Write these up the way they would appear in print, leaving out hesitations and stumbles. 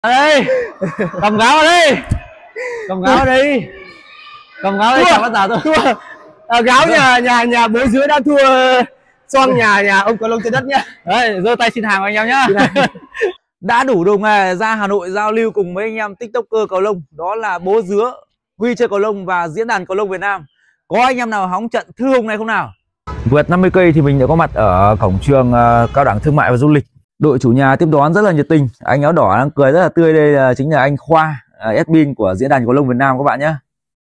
đây, cầm gáo vào đây, cầm gáo vào đây, cầm gáo đây, chào bác giả tôi. Thua. Gáo nhà bố dưới đã thua Xoong nhà ông Cầu Lông trên đất nhá. Đấy, giơ tay xin hàng của anh em nhá. Đã đủ đồ nghề ra Hà Nội giao lưu cùng với anh em tiktoker cầu lông, đó là Bố Dứa, Huy chơi cầu lông và Diễn đàn cầu lông Việt Nam. Có anh em nào hóng trận thư hùng này không nào? Vượt 50 cây thì mình đã có mặt ở cổng trường Cao đẳng Thương mại và Du lịch. Đội chủ nhà tiếp đón rất là nhiệt tình, anh áo đỏ đang cười rất là tươi. Đây chính là anh Khoa, admin của Diễn đàn cầu lông Việt Nam các bạn nhé.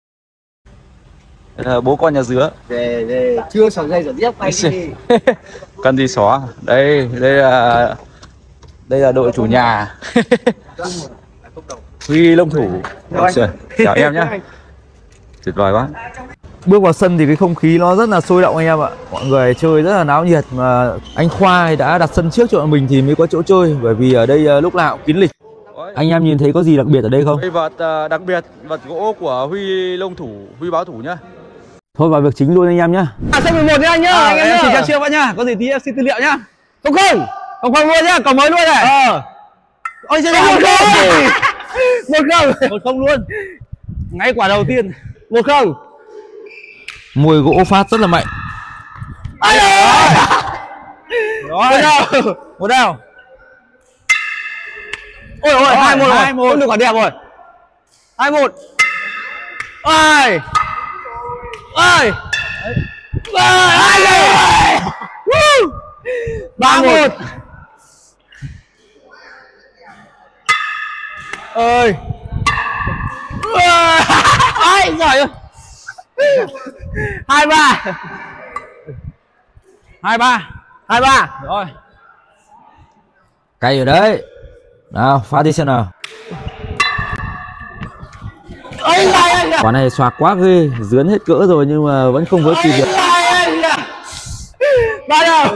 Bố con nhà Dứa. Về chưa sòng dây rồi tiếp quay đi. Cần gì xóa. Đây là đội chủ nhà. Huy Long thủ. Chào em nhé. Tuyệt vời quá. Bước vào sân thì cái không khí nó rất là sôi động anh em ạ. Mọi người chơi rất là náo nhiệt, mà anh Khoa đã đặt sân trước cho bọn mình thì mới có chỗ chơi, bởi vì ở đây lúc nào cũng kín lịch. Anh em nhìn thấy có gì đặc biệt ở đây không? Đây vật đặc biệt, vật gỗ của Huy Long thủ, Huy báo thủ nhá. Thôi vào việc chính luôn anh em nhá. Sân 11 nhá anh nhá. Anh em chỉ cho chưa bác nhá. Có gì tí em xin tư liệu nhá. Không luôn nhá, còn mới luôn này. Ôi trời ơi. 1-0 luôn. Ngay quả đầu tiên. 1-0. Mùi gỗ phát rất là mạnh. Rồi. Một đâu. Ôi ôi, 2-1 rồi. Không được quả đẹp rồi. 2-1. Ôi. Ôi. 3-1. Ơi. Ai giỏi ơi. 2-3. 2-3. Rồi. Cay ở đấy. Nào, phát đi xem nào. Quả này xoạc quá ghê, dướn hết cỡ rồi nhưng mà vẫn không vỡ kịp được. Ba đầu.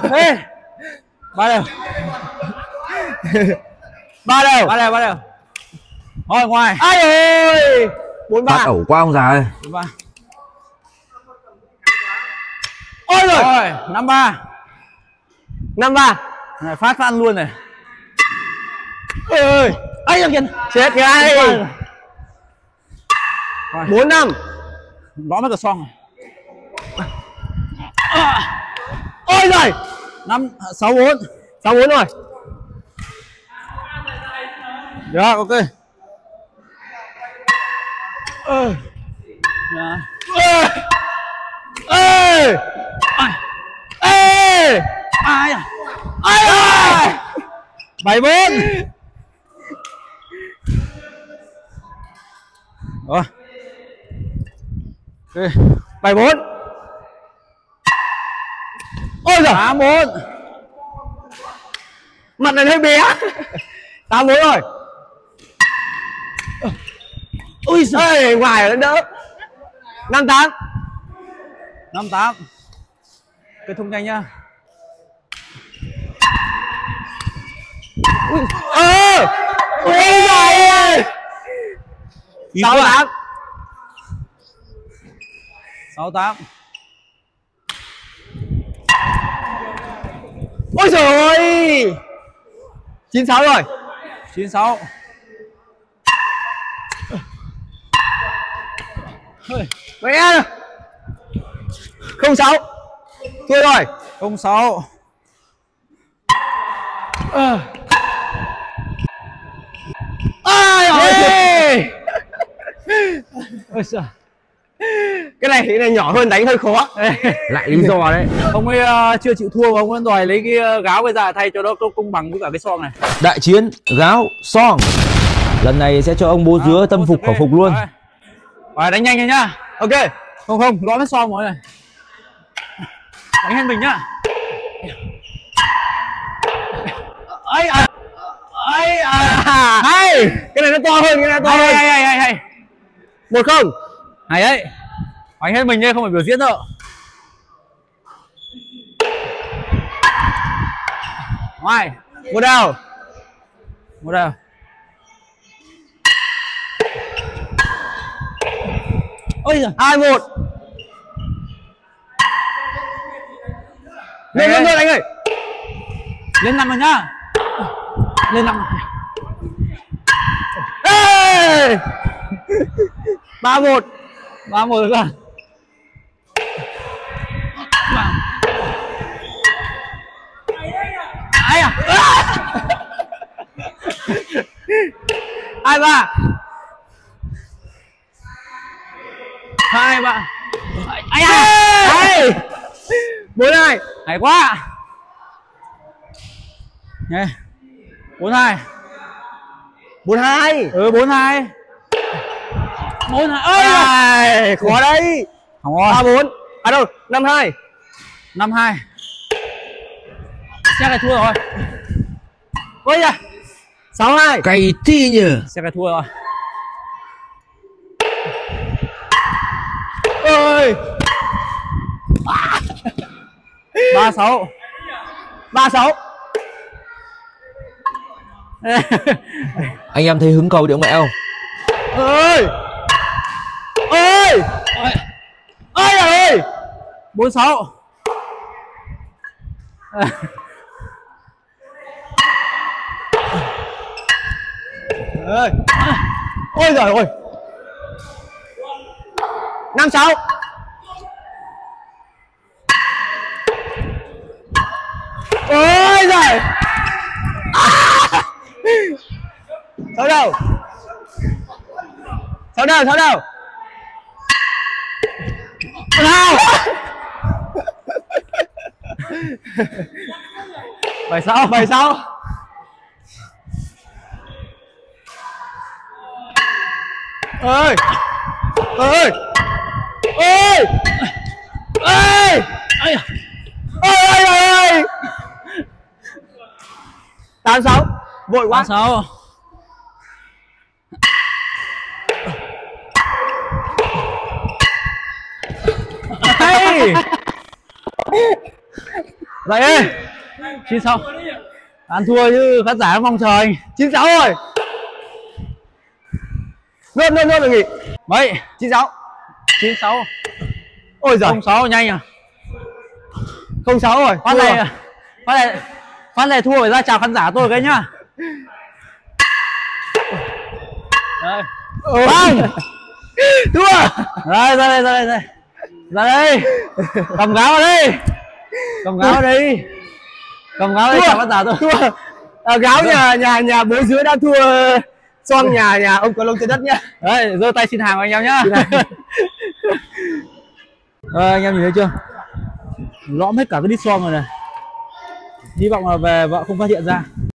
Thôi ngoài. Ai ơi. 4-3. Phát ẩu quá ông già ơi. 4-3. Ôi rồi. 5-3. Này phát ăn luôn này. Ôi ơi. Ai là kìa. Chết ngay. 4-5. Đó mới cả xong. Ôi rồi. 6-4 rồi. Được, ok. Ai à? 7-4. Rồi. Ok. 7-4. Ôi giời. 8-4. Mặt này hơi bé. 8-4 rồi. Ui giời, ngoài nó đỡ. 5-8. Kết thúc nhanh nhá. Ui giời ơi. 6-8. 6-8. Ôi trời ơi. 9-6 rồi. 9-6. Mẹ. 0-6. Thua rồi. 0-6. Ai ơi. Cái này nhỏ hơn đánh hơi khó. Lại lý do đấy. Ông ấy chưa chịu thua mà ông vẫn đòi lấy cái gáo bây giờ thay cho nó công bằng với cả cái son này. Đại chiến gáo son. Lần này sẽ cho ông Bố Dứa tâm phục khẩu phục luôn. Rồi đánh nhanh nhá. Ok. Không, lõm hết son rồi này. Đánh hết mình nhá. Hay. Cái này nó to hơn, cái này to hơn. Hay. 1-0. Hay đấy. Đánh hết mình đây, không phải biểu diễn đâu. Ngoài. Một đầu. Ôi giời. 2-1. Lên anh ơi. Lên 5 rồi nhá. Lên 5. ơi. 3-1. 3-1 rồi cả. Ai à? 2-3. 2-3. Ai à? Hay. 4-2. Hay quá. Nghe. 4-2. 4-2. 4-2. 4-2. Ơi, khó đấy. Không rồi. 3-4. À đâu, 5-2. 5-2. Xe này thua rồi. Ôi da. 6-2. Cày thi nhỉ. Xe này thua rồi. Ơi. 3-6. 3-6. Anh em thấy hứng cầu điệu mẹ không? Ơi. Ơi. Ơi ơi. 4-6. Ơi. Ôi giời ơi. 5-6. Ôi giời. Sao đâu? Sao đâu? Sao đâu? Nào. 7-6. 7-6. Ơi. Ơi. Ơi. Ơi. Ây da. Ơi ơi ơi. 8-6. Vội quá. 8-6. Hay. Vậy ơi. 9-6. Ăn thua chứ khán giả mong chờ anh. 9-6 rồi. Luôn rồi nghỉ. Mấy? 9-6. 9-6. Ôi giời. 0-6 nhanh à. 0-6 rồi. Phát này. Phát này thua phải ra chào khán giả tôi cái nhá. Đây. Vâng. Thua. Đây, ra đây. Ra đây. Cầm gáo vào đây. Cầm gáo vào đây. Cầm gáo đây chào khán giả tôi. Thua. Gáo nhà bố dưới đã thua son nhà ông Cầu Lông trên đất nhá. Đấy, giơ tay xin hàng của anh em nhá. Anh em nhìn thấy chưa? Lõm hết cả cái đít son rồi này. Hy vọng là về vợ không phát hiện ra.